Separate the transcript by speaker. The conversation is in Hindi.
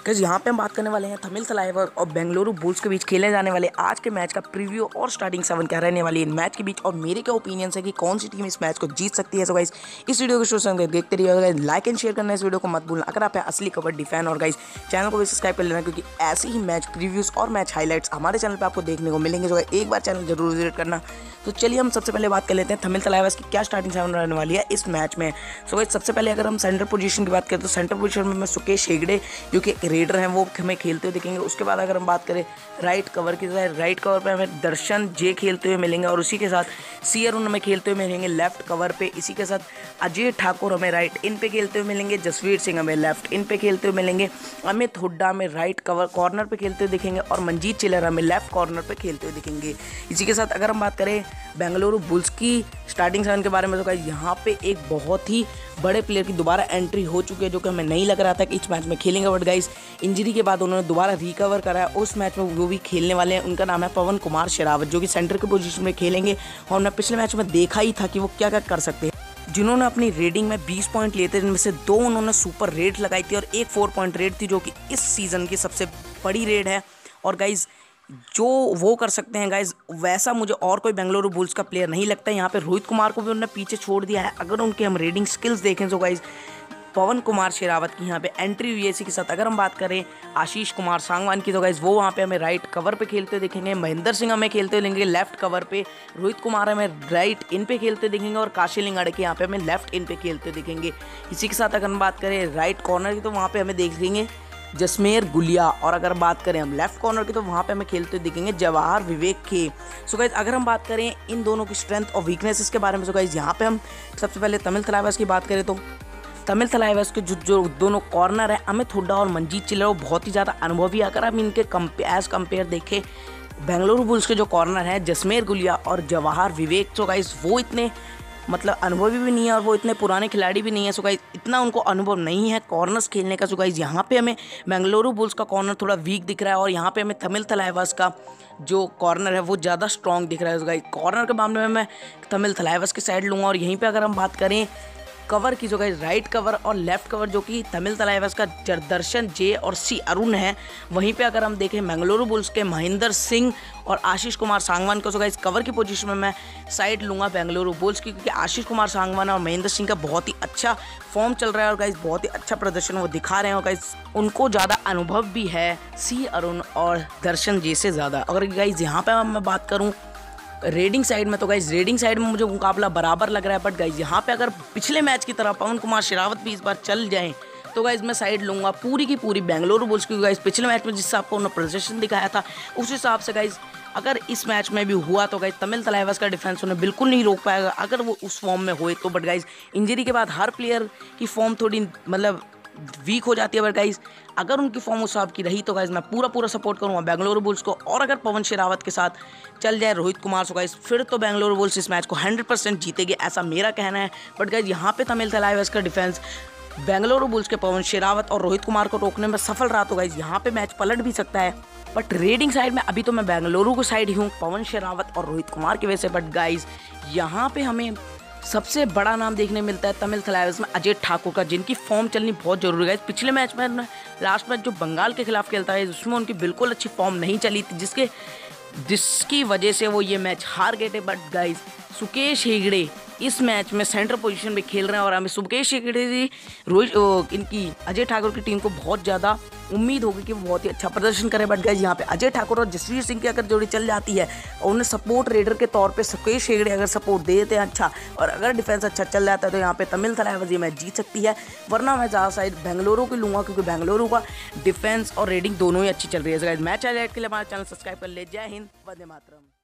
Speaker 1: गाइस यहाँ पे हम बात करने वाले हैं तमिल थलाइवर और बेंगलुरु बुल्स के बीच खेले जाने वाले आज के मैच का प्रीव्यू और स्टार्टिंग 7 क्या रहने वाली है इन मैच के बीच और मेरे क्या ओपिनियंस है कि कौन सी टीम इस मैच को जीत सकती है। सो गाइस इस वीडियो को शुरू से देखते रहिएगा, लाइक एंड शेयर करना इस वीडियो को मत भूलना अगर आप असली कबड्डी फैन, और गाइस चैनल को भी सब्सक्राइब कर लेना क्योंकि ऐसे ही मैच प्रीव्यूज और मैच हाईलाइट्स हमारे चैनल पर आपको देखने को मिलेंगे। सो एक बार चैनल जरूर विजिट करना। तो चलिए हम सबसे पहले बात कर लेते हैं तमिल थलाइवर्स की क्या स्टार्टिंग 7 रहने वाली है इस मैच में। सो गाइस सबसे पहले अगर हम सेंटर पोजीशन की बात करें तो सेंटर पोजीशन में सुकेश हेगड़े जो कि एक रेडर हैं वो हमें खेलते हुए दिखेंगे। उसके बाद अगर हम बात करें राइट कवर की, राइट कवर पे हमें दर्शन जे खेलते हुए मिलेंगे और उसी के साथ सी अरुण हमें खेलते हुए मिलेंगे लेफ्ट कवर पे। इसी के साथ अजय ठाकुर हमें राइट इन पे खेलते हुए मिलेंगे, जसवीर सिंह हमें लेफ्ट इन पे खेलते हुए मिलेंगे, अमित हुड्डा हमें राइट कवर कॉर्नर पे खेलते हुए दिखेंगे और मंजीत चिल्लर हमें लेफ्ट कॉर्नर पे खेलते हुए दिखेंगे। इसी के साथ अगर हम बात करें बेंगलुरु बुल्स की स्टार्टिंग 7 के बारे में तो गाइस यहाँ पे एक बहुत ही बड़े प्लेयर की दोबारा एंट्री हो चुकी है जो कि हमें नहीं लग रहा था कि इस मैच में खेलेंगे, बट गाइस इंजरी के बाद उन्होंने दोबारा रिकवर करा है। उस मैच में वो भी खेलने वाले हैं, उनका नाम है पवन कुमार शेरावत जो कि सेंटर की पोजीशन में खेलेंगे और मैं पिछले मैच में देखा ही था कि वो क्या क्या कर सकते हैं। जिन्होंने अपनी रेडिंग में 20 पॉइंट लिए थे जिनमें से 2 उन्होंने सुपर रेड लगाई थी और एक 4 पॉइंट रेड थी जो कि इस सीज़न की सबसे बड़ी रेड है। और गाइस जो वो कर सकते हैं गाइज वैसा मुझे और कोई बेंगलुरु बुल्स का प्लेयर नहीं लगता है। यहाँ पे रोहित कुमार को भी उन्होंने पीछे छोड़ दिया है। अगर उनके हम रेडिंग स्किल्स देखें तो गाइज पवन कुमार शेरावत की यहाँ पे एंट्री हुई है। इसी के साथ अगर हम बात करें आशीष कुमार सांगवान की तो गाइज वो वहाँ पे हमें राइट कवर पे खेलते देखेंगे, महेंद्र सिंह हमें खेलते देखेंगे लेफ्ट कवर पे, रोहित कुमार हमें राइट इन पे खेलते देखेंगे और काशीलिंग अड़के यहाँ पे हमें लेफ्ट इन पे खेलते देखेंगे। इसी के साथ अगर हम बात करें राइट कॉर्नर की तो वहाँ पे हमें देखेंगे जसमेर गुलिया, और अगर बात करें हम लेफ्ट कॉर्नर की तो वहाँ पे हमें खेलते दिखेंगे जवाहर विवेक के। सो गाइज अगर हम बात करें इन दोनों की स्ट्रेंथ और वीकनेसेस के बारे में तो गाइज यहाँ पे हम सबसे पहले तमिल थलाइवर्स की बात करें तो तमिल थलाइवर्स के जो दोनों कॉर्नर है अमित हुड्डा और मंजीत चिल्लर वो बहुत ही ज़्यादा अनुभवी। अगर हम इनके एज कंपेयर देखें बेंगलुरु बुल्स के जो कॉर्नर हैं जसमेर गुलिया और जवाहर विवेक, तो गाइज वो इतने मतलब अनुभवी भी नहीं है और वो इतने पुराने खिलाड़ी भी नहीं है। सो गाइस इतना उनको अनुभव नहीं है कॉर्नर्स खेलने का। सो गाइस यहाँ पे हमें बेंगलुरु बुल्स का कॉर्नर थोड़ा वीक दिख रहा है और यहाँ पे हमें तमिल थलाइवर्स का जो कॉर्नर है वो ज़्यादा स्ट्रॉन्ग दिख रहा है। सो गाइस कॉर्नर के मामले में मैं तमिल थलाइवर्स की साइड लूँगा। और यहीं पर अगर हम बात करें कवर की, जो गाइस राइट कवर और लेफ्ट कवर जो कि तमिल थलाइवर्स का दर्शन जे और सी अरुण है, वहीं पे अगर हम देखें बेंगलुरु बुल्स के महेंद्र सिंह और आशीष कुमार सांगवान को। सो गाइस कवर की पोजीशन में मैं साइड लूँगा बेंगलुरु बुल्स की क्योंकि आशीष कुमार सांगवान और महेंद्र सिंह का बहुत ही अच्छा फॉर्म चल रहा है और गाइस बहुत ही अच्छा प्रदर्शन वो दिखा रहे हैं और गाइस उनको ज़्यादा अनुभव भी है सी अरुण और दर्शन जे से ज़्यादा। अगर गाइस यहाँ पर मैं बात करूँ रेडिंग साइड में तो गाइज रेडिंग साइड में मुझे मुकाबला बराबर लग रहा है, बट गाइज यहाँ पे अगर पिछले मैच की तरह पवन कुमार शेरावत भी इस बार चल जाएं तो गाइज मैं साइड लूँगा पूरी की पूरी बेंगलुरु बुल्स की। गाइज पिछले मैच में जिस हिसाब को उन्होंने प्रदर्शन दिखाया था उस हिसाब से गाइज अगर इस मैच में भी हुआ तो गाइज तमिल थलाइवर्स का डिफेंस उन्हें बिल्कुल नहीं रोक पाएगा अगर वो उस फॉर्म में हुए तो। बट गाइज इंजरी के बाद हर प्लेयर की फॉर्म थोड़ी मतलब वीक हो जाती है, बट गाइज अगर उनकी फॉर्म उस हिसाब की रही तो गाइज मैं पूरा सपोर्ट करूंगा बेंगलुरु बुल्स को। और अगर पवन शेरावत के साथ चल जाए रोहित कुमार सो गाइज फिर तो बेंगलुरु बुल्स इस मैच को 100% जीतेगी, ऐसा मेरा कहना है। बट गाइज यहाँ पे तमिल थलाइवर्स का डिफेंस बेंगलुरु बुल्स के पवन शेरावत और रोहित कुमार को रोकने में सफल रहा तो गाइज यहाँ पे मैच पलट भी सकता है। बट रेडिंग साइड में अभी तो मैं बेंगलुरु को साइड ही हूँ पवन शेरावत और रोहित कुमार की वजह से। बट गाइज यहाँ पे हमें सबसे बड़ा नाम देखने मिलता है तमिल थलाइवर्स में अजय ठाकुर का, जिनकी फॉर्म चलनी बहुत जरूरी है। पिछले मैच में लास्ट मैच जो बंगाल के खिलाफ खेलता है उसमें उनकी बिल्कुल अच्छी फॉर्म नहीं चली थी जिसकी वजह से वो ये मैच हार गए थे। बट गाइज सुकेश हेगड़े इस मैच में सेंटर पोजीशन में खेल रहे हैं और हमें सुकेश हेगड़े जी इनकी अजय ठाकुर की टीम को बहुत ज़्यादा उम्मीद होगी कि वो बहुत ही अच्छा प्रदर्शन करे। बट गाइज यहाँ पे अजय ठाकुर और जसवीर सिंह की अगर जोड़ी चल जाती है और उन्हें सपोर्ट रेडर के तौर पे सुकेश हेगड़े अगर सपोर्ट दे देते हैं अच्छा और अगर डिफेंस अच्छा चल जाता है तो यहाँ पे तमिल थलाइवर्स ये मैच जीत सकती है। वरना मैं ज़्यादा साइड बेंगलुरु की लूँगा क्योंकि बेंगलुरु का डिफेंस और रेडिंग दोनों ही अच्छी चल रही है। गाइज मैच हाईलाइट के लिए हमारा चैनल सब्सक्राइब कर ले। जय हिंद, वंदे मातरम।